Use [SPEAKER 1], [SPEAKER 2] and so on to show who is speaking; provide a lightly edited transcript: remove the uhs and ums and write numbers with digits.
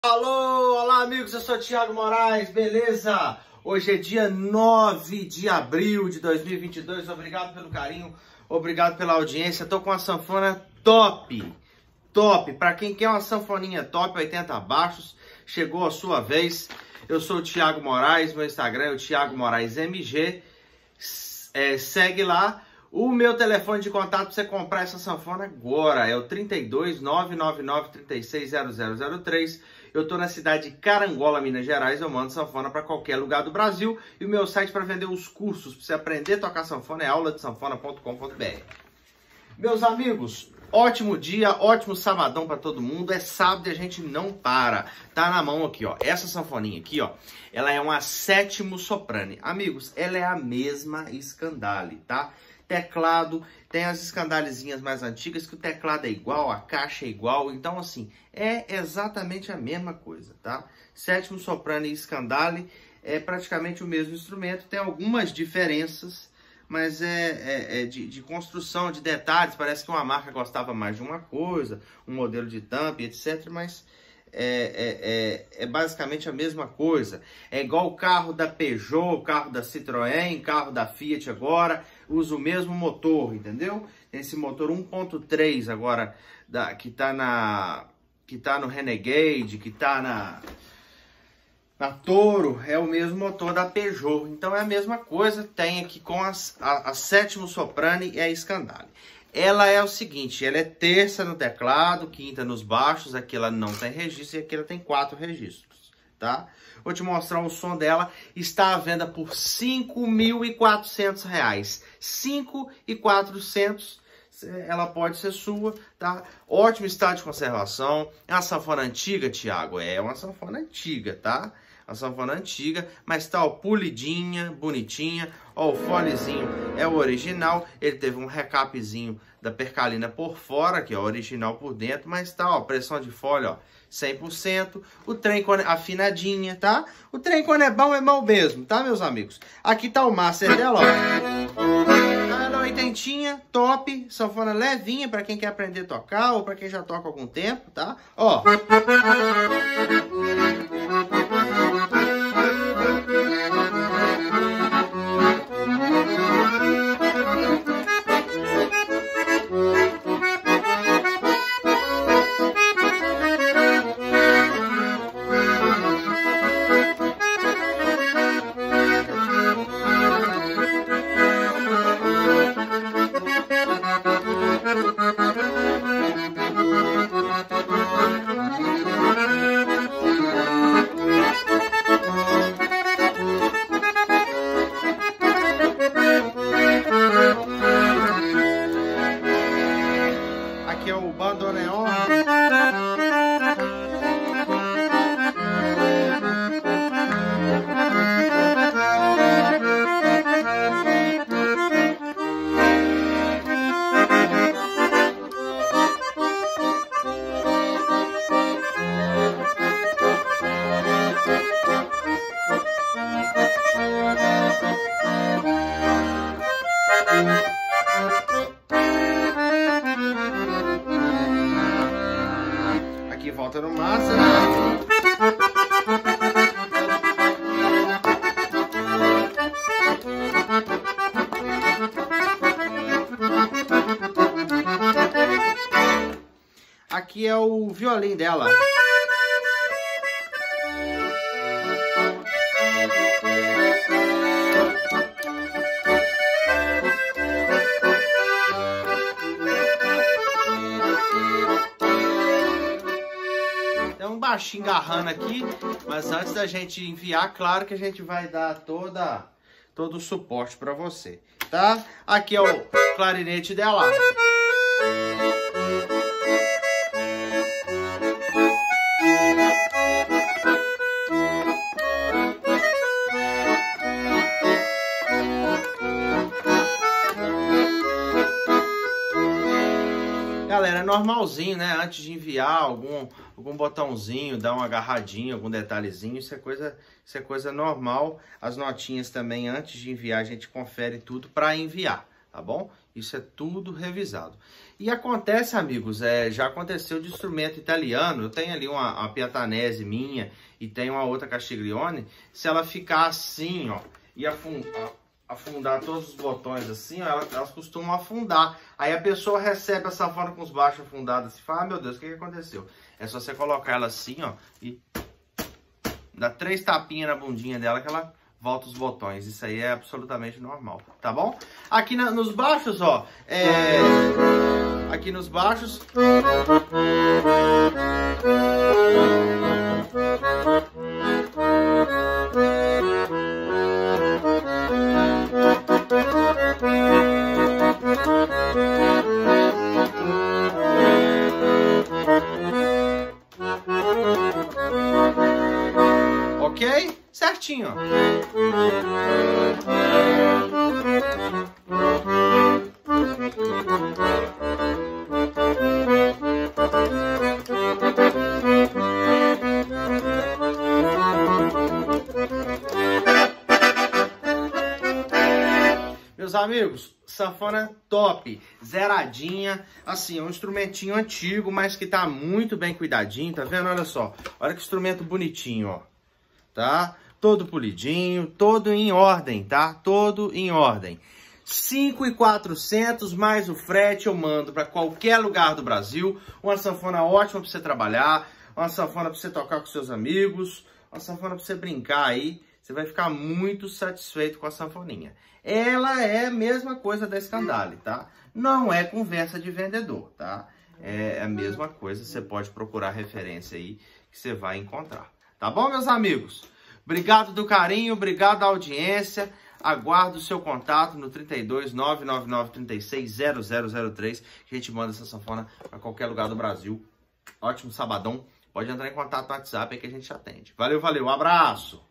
[SPEAKER 1] Alô, olá amigos, eu sou o Thiago Moraes, beleza? Hoje é dia 9 de abril de 2022, obrigado pelo carinho, obrigado pela audiência. Tô com uma sanfona top, pra quem quer uma sanfoninha top, 80 baixos, chegou a sua vez. Eu sou o Thiago Moraes, meu Instagram é o Thiago Moraes MG, segue lá. O meu telefone de contato para você comprar essa sanfona agora é o 32 999 36 0003. Eu estou na cidade de Carangola, Minas Gerais. Eu mando sanfona para qualquer lugar do Brasil. E o meu site para vender os cursos para você aprender a tocar sanfona é auladesanfona.com.br. Meus amigos, ótimo dia, ótimo sabadão para todo mundo. É sábado e a gente não para. Tá na mão aqui, ó. Essa sanfoninha aqui, ó. Ela é uma sétimo soprano. Amigos, ela é a mesma Scandale, tá? Teclado, tem as Scandalezinhas mais antigas que o teclado é igual, a caixa é igual, então assim, é exatamente a mesma coisa, tá? Sétimo soprano e Scandale é praticamente o mesmo instrumento, tem algumas diferenças, mas é de construção, de detalhes, parece que uma marca gostava mais de uma coisa, um modelo de tampa, etc, mas é basicamente a mesma coisa. É igual o carro da Peugeot, o carro da Citroën, carro da Fiat agora, usa o mesmo motor, entendeu? Tem esse motor 1.3 agora, que tá no Renegade, que tá na Toro, é o mesmo motor da Peugeot. Então é a mesma coisa, tem aqui com a sétimo soprano e a Scandale. Ela é o seguinte, ela é terça no teclado, quinta nos baixos, aqui ela não tem registro e aqui ela tem 4 registros, tá? Vou te mostrar o som dela, está à venda por R$ 5.400, R$ 5.400, ela pode ser sua, tá? Ótimo estado de conservação, é uma sanfona antiga, Thiago, é uma sanfona antiga, tá? Uma sanfona antiga, mas tá, ó, polidinha, bonitinha, ó, o fonezinho é o original, ele teve um recapzinho da percalina por fora, aqui, ó, original por dentro, mas tá, ó, pressão de fole, ó, 100%, o trem afinadinha, tá? O trem quando é bom mesmo, tá, meus amigos? Aqui tá o master dela, ó. Ela é oitentinha, top, sanfona levinha pra quem quer aprender a tocar ou pra quem já toca há algum tempo, tá? Ó. Aqui é o bandoneon. Aqui volta no massa. Aqui é o violino dela. Tem um baixinho agarrando aqui, mas antes da gente enviar, claro que a gente vai dar todo o suporte para você, tá? Aqui é o clarinete dela. Galera, é normalzinho, né? Antes de enviar algum botãozinho, dar uma agarradinha, algum detalhezinho, isso é coisa normal. As notinhas também, antes de enviar, a gente confere tudo para enviar, tá bom? Isso é tudo revisado. E acontece, amigos, já aconteceu de instrumento italiano, eu tenho ali uma Piatanese minha e tenho uma outra Castiglione, se ela ficar assim, ó, e afundar todos os botões assim, ó, elas costumam afundar. Aí a pessoa recebe a sanfona com os baixos afundados e fala, ah, meu Deus, o que aconteceu? É só você colocar ela assim, ó, e dá 3 tapinhas na bundinha dela que ela volta os botões. Isso aí é absolutamente normal, tá bom? Aqui nos baixos, ó, aqui nos baixos... Ok? Certinho, ó. Meus amigos, sanfona top, zeradinha, assim, é um instrumentinho antigo, mas que tá muito bem cuidadinho, tá vendo? Olha só, olha que instrumento bonitinho, ó, tá? Todo polidinho, todo em ordem, tá? Todo em ordem. 5.400 mais o frete eu mando para qualquer lugar do Brasil, uma sanfona ótima para você trabalhar, uma sanfona para você tocar com seus amigos, uma sanfona para você brincar aí, você vai ficar muito satisfeito com a sanfoninha. Ela é a mesma coisa da Scandale, tá? Não é conversa de vendedor, tá? É a mesma coisa, você pode procurar referência aí que você vai encontrar. Tá bom, meus amigos? Obrigado do carinho, obrigado da audiência. Aguardo o seu contato no 32 999 36 0003, que a gente manda essa sanfona para qualquer lugar do Brasil. Ótimo sabadão. Pode entrar em contato no WhatsApp aí que a gente atende. Valeu, valeu. Um abraço.